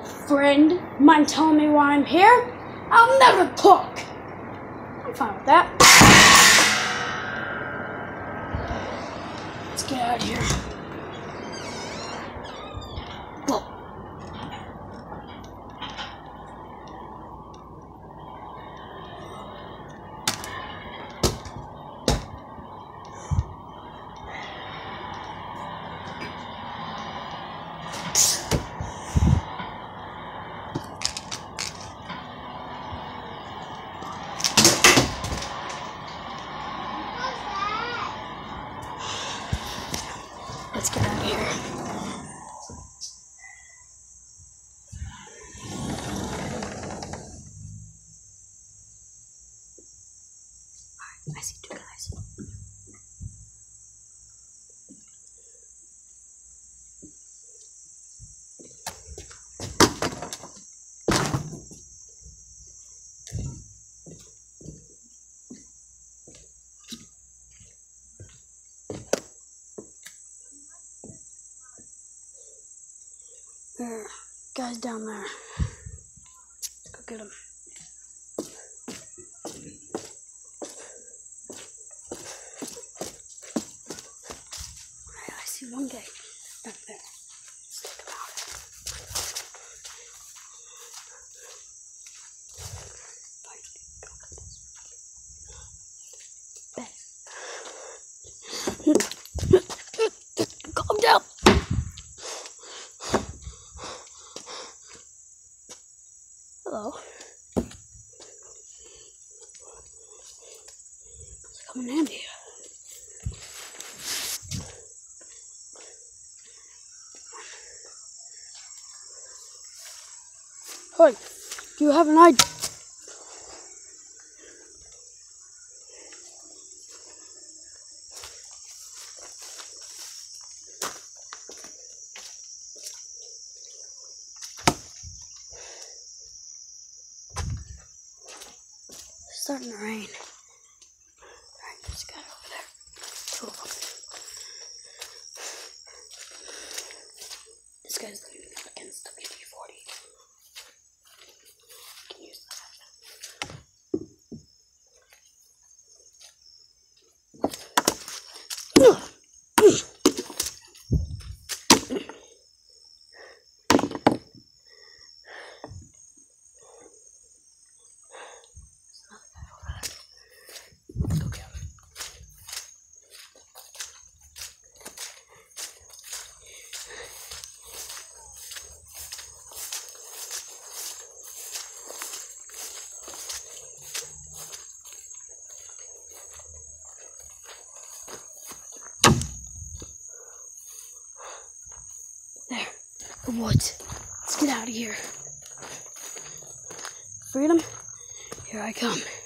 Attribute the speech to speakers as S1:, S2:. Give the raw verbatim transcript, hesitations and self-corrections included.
S1: friend. Mind telling me why I'm here? I'll never talk. I'm fine with that. Let's get out of here. Whoa. Let's get out of here. Alright, I see two guys. There are guys down there. Let's go get them. I see one guy back there. Let's take him out. Calm down. Hello. It's coming in handy. Hey, do you have an idea? It's starting to rain. Alright, there's a guy over there. Two of them. This guy's leaning up against W D forty. Can use that. There, the woods. Let's get out of here. Freedom, here I come.